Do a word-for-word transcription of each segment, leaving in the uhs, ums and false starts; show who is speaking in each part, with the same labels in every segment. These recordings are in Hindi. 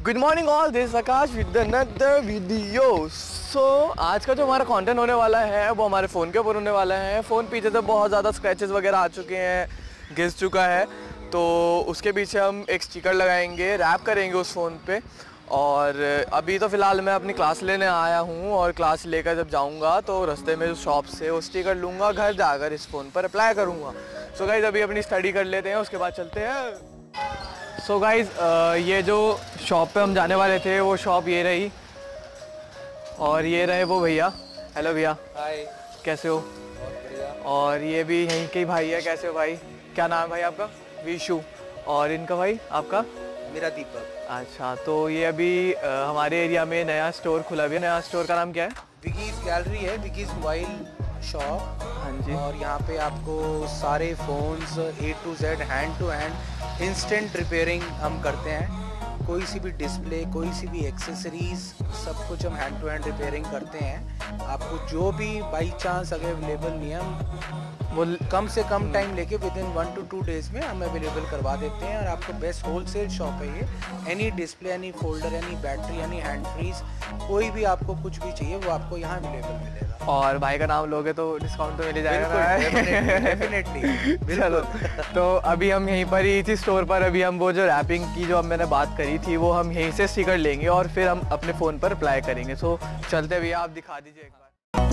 Speaker 1: Good morning all, this Akash with another video. So आज का जो हमारा कंटेंट होने वाला है वो हमारे फ़ोन के ऊपर होने वाला है। फ़ोन पीछे से बहुत ज़्यादा स्क्रैचेस वगैरह आ चुके हैं, घिस चुका है, तो उसके पीछे हम एक स्टिकर लगाएंगे, रैप करेंगे उस फ़ोन पे। और अभी तो फ़िलहाल मैं अपनी क्लास लेने आया हूँ और क्लास लेकर जब जाऊँगा तो रास्ते में शॉप से वो स्टिकर लूँगा, घर जाकर इस फ़ोन पर अप्लाई करूँगा। सो गाइज़ अभी अपनी स्टडी कर लेते हैं, उसके बाद चलते हैं। सो so गाइज़ ये जो शॉप पे हम जाने वाले थे वो शॉप ये रही, और ये रहे वो भैया। हेलो भैया,
Speaker 2: हाय,
Speaker 1: कैसे हो?
Speaker 2: बहुत बढ़िया। और
Speaker 1: ये भी यहीं के भाई है। कैसे हो भाई? क्या नाम है भाई आपका? विशु। और इनका भाई आपका?
Speaker 2: मेरा दीपक।
Speaker 1: अच्छा, तो ये अभी आ, हमारे एरिया में नया स्टोर खुला भी है। नया स्टोर का नाम क्या है?
Speaker 2: विकीज़ गैलरी है, विकीज़ मोबाइल शॉप।
Speaker 1: हाँ जी।
Speaker 2: और यहाँ पे आपको सारे phones A to Z, hand to hand instant repairing हम करते हैं। कोई सी भी डिस्प्ले, कोई सी भी एक्सेसरीज, सब कुछ हम हैंड टू हैंड रिपेयरिंग करते हैं। आपको जो भी बाई चांस अगर अवेलेबल नहीं है, हम वो कम से कम टाइम लेके within one two two days में हम अवेलेबल करवा देते हैं। और आपको बेस्ट होलसेल शॉप है ये। Any display, any folder, any battery, any hand free, कोई भी आपको कुछ भी चाहिए वो आपको यहाँ अवेलेबल मिलेगा।
Speaker 1: और भाई का नाम लोगे तो डिस्काउंट तो मिल ही जाएगा।
Speaker 2: डेफिनेटली।
Speaker 1: चलो, तो अभी हम यहीं पर ही इसी स्टोर पर अभी हम वो जो रैपिंग की जो मैंने बात करी थी वो हम यहीं से स्टिकर लेंगे और फिर हम अपने फ़ोन पर अप्लाई करेंगे। सो चलते भैया, आप दिखा दीजिए एक बार।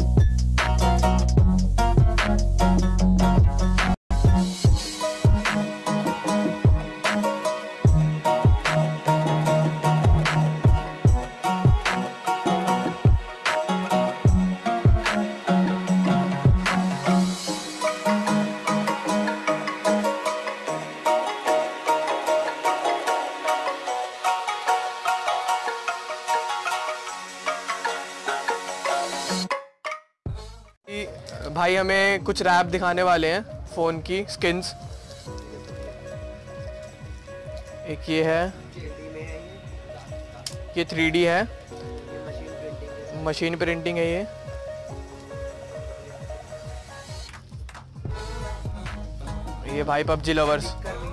Speaker 1: भाई हमें कुछ रैप दिखाने वाले हैं फ़ोन की स्किन्स। एक ये है, ये थ्री डी है, मशीन प्रिंटिंग है ये। ये भाई पबजी लवर्स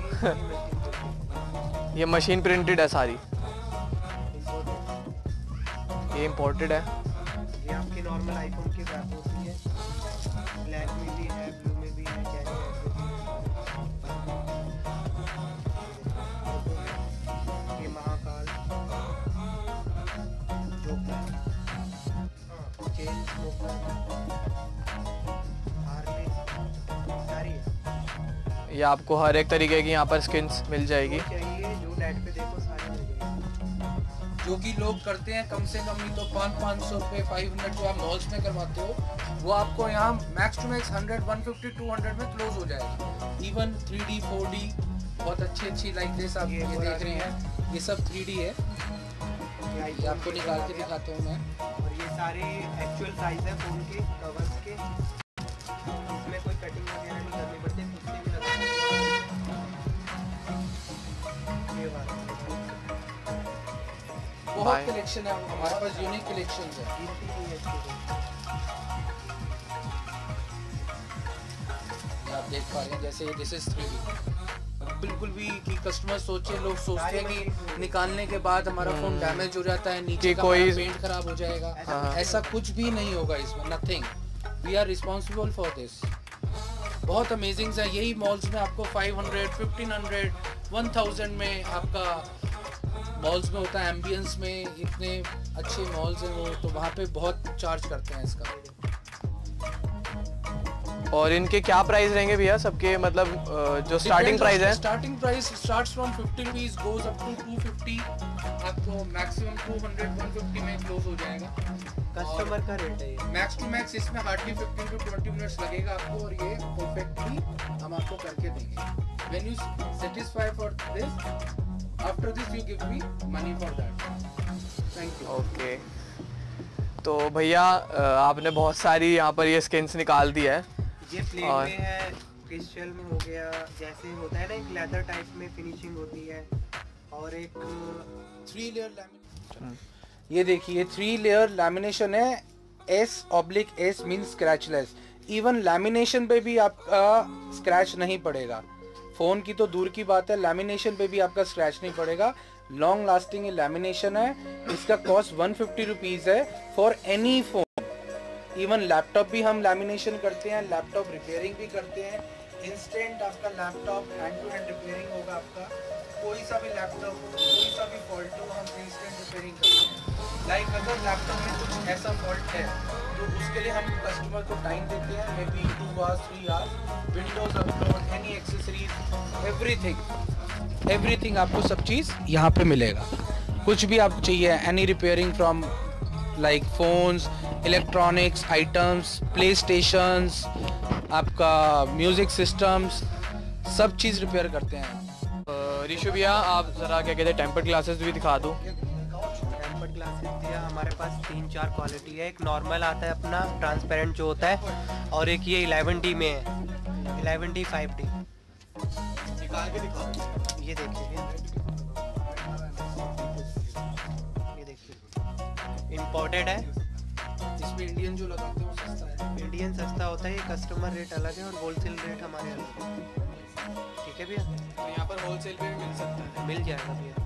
Speaker 1: ये मशीन प्रिंटेड है सारी, ये इम्पोर्टेड है।
Speaker 2: ये आपके नॉर्मल आईफोन की रैप होती है, ब्लैक में भी है, ब्लू में भी है, कैरी है। ये Mahakal joker, chain smoker, Harley, सारी है।
Speaker 1: ये आपको हर एक तरीके की यहाँ पर स्किन्स मिल जाएगी।
Speaker 2: चाहिए जो नेट पे देखो सारी मिल जाएगी। जो कि लोग करते हैं कम से कम नहीं तो पाँच पाँच सौ रुपये, फाइव हंड्रेड जो आप मॉल्स में करवाते हो, वो आपको यहाँ max to max hundred, one fifty, two hundred में क्लोज हो जाएगी। Even three D, four D, बहुत अच्छी अच्छी लाइक दिस आप ये, ये देख रहे हैं, ये सब थ्री डी है। ये आपको निकाल के दिखाता हूँ मैं। और ये सारे एक्चुअल साइज है फ़ोन के कवर्स के, इसमें कोई कटिंग वगैरह नहीं करनी पड़ती, खुद से भी लगा। ये वाला बहुत कलेक्शन है हमारे पास, यूनिक कलेक्शन है। आप देख पा रहे हैं जैसे दिस इज थ्री डी, बिल्कुल भी कि कस्टमर सोचे, लोग सोचते हैं कि निकालने के बाद हमारा फोन डैमेज हो जाता है, नीचे का कोई पेंट खराब हो जाएगा। ऐसा कुछ भी नहीं होगा इसमें, nothing. We are responsible for this. बहुत अमेजिंग है। यही मॉल्स में आपको five hundred, fifteen hundred, one thousand में आपका मॉल्स में होता है। एम्बियंस में इतने अच्छे मॉल्स हैं वो, तो वहाँ पे बहुत चार्ज करते हैं इसका।
Speaker 1: और इनके क्या प्राइस रहेंगे भैया सबके, मतलब जो स्टार्टिंग प्राइस है?
Speaker 2: Starting price starts from fifty rupees, goes up to two fifty, आपको maximum two hundred, one fifty में क्लोज हो जाएगा। कस्टमर का रेट है ये। मैक्स टू मैक्स इसमें hardly fifteen to twenty minutes लगेगा आपको, और ये परफेक्टली हम आपको करके देंगे। When you satisfy for this, after this you give me money for that. Thank you.
Speaker 1: Okay, तो भैया आपने बहुत सारी यहाँ पर ये स्किन्स निकाल दी है।
Speaker 2: ये प्लेन में है, क्रिस्टल में हो गया, जैसे होता है ना एक लेदर टाइप में फिनिशिंग होती है, और एक थ्री लेयर लैमिनेशन। ये देखिए थ्री लेयर लैमिनेशन है, S oblique S mean scratchless. Even lamination पे भी आपका स्क्रैच नहीं पड़ेगा। फ़ोन की तो दूर की बात है, लैमिनेशन पे भी आपका स्क्रैच नहीं पड़ेगा। लॉन्ग लास्टिंग लैमिनेशन है। इसका कॉस्ट वन फिफ्टी रुपीज़ है for any phone. Even laptop भी हम लैमिनेशन करते हैं, लैपटॉप रिपेयरिंग भी करते हैं। इंस्टेंट आपका laptop hand to hand repairing होगा। आपका कोई सा भी लैपटॉप हो, कोई सा भी फॉल्ट हो, हम इंस्टेंट रिपेयरिंग करते हैं। लाइक अगर लैपटॉप में कुछ ऐसा फॉल्ट है तो उसके लिए हम कस्टमर को टाइम देते हैं, may be two hours three hours. Windows upload, any accessories, everything everything आपको सब चीज़ यहाँ पे मिलेगा। कुछ भी आपको चाहिए, any repairing from like phones, electronics items, PlayStations, आपका म्यूज़िक सिस्टम्स, सब चीज़ रिपेयर करते हैं।
Speaker 1: ऋषु भैया आप ज़रा क्या कहते हैं टेम्पर्ड ग्लासेस भी दिखा दो।
Speaker 3: टेम्पर्ड ग्लासेस दिया हमारे पास तीन चार क्वालिटी है। एक नॉर्मल आता है अपना ट्रांसपेरेंट जो होता है, और एक ये इलेवन डी में है, इलेवन डी फाइव डी।
Speaker 1: निकाल के दिखाओ।
Speaker 3: ये देखिए, ये देखिए इम्पोर्टेड है।
Speaker 2: इसमें इंडियन जो लगाते हैं वो सस्ता है।
Speaker 3: इंडियन सस्ता होता है, ये कस्टमर रेट अलग है और होलसेल रेट हमारे अलग है। ठीक है भैया,
Speaker 1: तो यहाँ पर होलसेल पे भी मिल सकता है।
Speaker 3: मिल जाएगा भैया।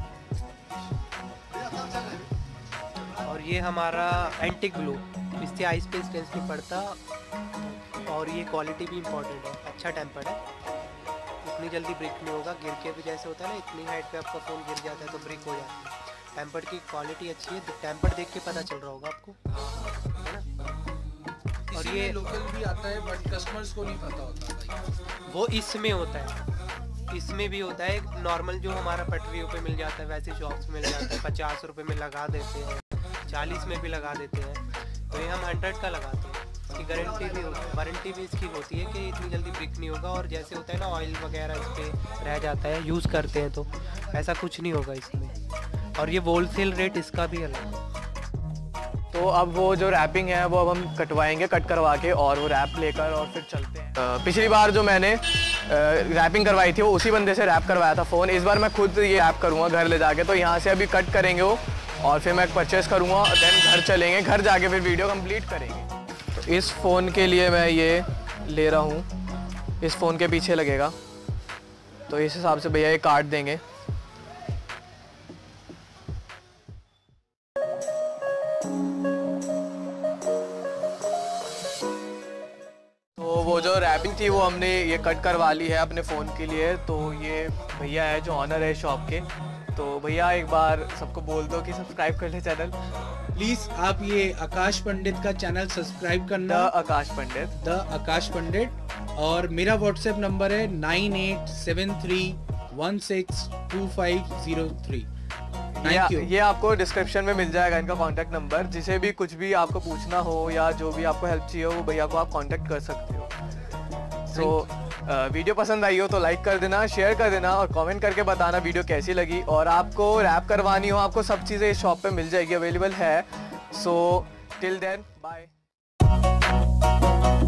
Speaker 3: और ये हमारा एंटिक ब्लू, इससे आइस पे स्ट्रेस नहीं पड़ता, और ये क्वालिटी भी इम्पोर्टेंट है, अच्छा टेम्पर्ड है। इतनी जल्दी ब्रेक नहीं होगा, गिर के भी जैसे होता है ना, इतनी हाइट पे आपका फ़ोन गिर जाता है तो ब्रेक हो जाता है। टेम्पर्ड की क्वालिटी अच्छी है, टेम्पर्ड देख के पता चल रहा होगा आपको, है ना। और ये
Speaker 2: लोकल भी आता है बट कस्टमर्स को नहीं पता होता।
Speaker 3: वो इसमें होता है, इसमें भी होता है। नॉर्मल जो हमारा पटरियों पे मिल जाता है वैसे शॉप्स में मिल जाता है, पचास रुपये में लगा देते हैं, चालीस में भी लगा देते हैं। तो ये हम हंड्रेड का लगाते हैं। इसकी गारंटी भी वारंटी भी इसकी होती है कि इतनी जल्दी ब्रेक नहीं होगा, और जैसे होता है ना ऑयल वगैरह इस पर रह जाता है, यूज़ करते हैं तो ऐसा कुछ नहीं होगा इसमें। और ये होलसेल रेट इसका भी अलग है।
Speaker 1: तो अब वो जो रैपिंग है वो अब हम कटवाएंगे, कट करवा के, और वो रैप लेकर और फिर चलते हैं। अ, पिछली बार जो मैंने रैपिंग करवाई थी वो उसी बंदे से रैप करवाया था फ़ोन। इस बार मैं खुद ये रैप करूँगा घर ले जाके। तो यहाँ से अभी कट करेंगे वो, और फिर मैं परचेस करूँगा, देन घर चलेंगे, घर जाके फिर वीडियो कंप्लीट करेंगे। तो इस फ़ोन के लिए मैं ये ले रहा हूँ, इस फ़ोन के पीछे लगेगा, तो इस हिसाब से भैया ये काट देंगे। तो वो जो रैपिंग थी वो हमने ये कट करवा ली है अपने फ़ोन के लिए। तो ये भैया है जो ऑनर है शॉप के। तो भैया एक बार सबको बोल दो कि सब्सक्राइब कर ले चैनल
Speaker 2: प्लीज। आप ये आकाश पंडित का चैनल सब्सक्राइब
Speaker 1: द
Speaker 2: करना,
Speaker 1: आकाश पंडित,
Speaker 2: द आकाश पंडित। और मेरा व्हाट्सएप नंबर है nine eight seven three one six two five zero three. Thank you.
Speaker 1: ये आपको डिस्क्रिप्शन में मिल जाएगा इनका कांटेक्ट नंबर। जिसे भी कुछ भी आपको पूछना हो या जो भी आपको हेल्प चाहिए हो वो भैया को आप कांटेक्ट कर सकते हो। तो वीडियो पसंद आई हो तो लाइक कर देना, शेयर कर देना, और कमेंट करके बताना वीडियो कैसी लगी। और आपको रैप करवानी हो, आपको सब चीज़ें इस शॉप पे मिल जाएगी, अवेलेबल है। So till then bye.